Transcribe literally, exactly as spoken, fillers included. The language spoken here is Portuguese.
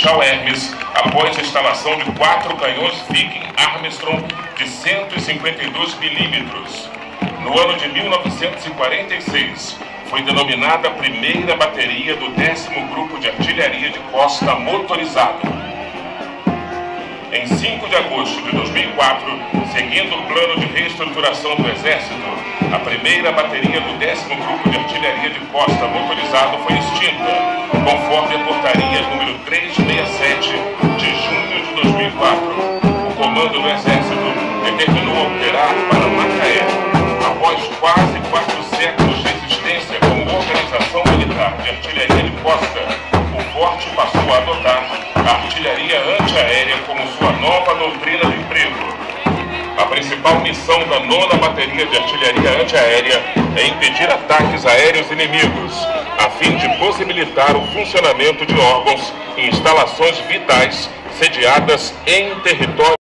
Marechal Hermes, após a instalação de quatro canhões Viking Armstrong de cento e cinquenta e dois milímetros. No ano de mil novecentos e quarenta e seis, foi denominada a primeira bateria do décimo Grupo de Artilharia de Costa motorizado. Em cinco de agosto de dois mil e quatro, seguindo o plano de reestruturação do Exército, a primeira bateria do décimo Grupo de Artilharia de Costa motorizado foi extinta, conforme a portaria número trezentos e sessenta e sete de junho de dois mil e quatro. O comando do Exército determinou operar para Macaé. Após quase quatro séculos de existência como organização militar de artilharia de costa, o Forte passou a adotar a artilharia antiaérea como sua nova doutrina de emprego. A principal missão da nona Bateria de Artilharia Antiaérea é impedir ataques aéreos inimigos, a fim de possibilitar o funcionamento de órgãos e instalações vitais sediadas em território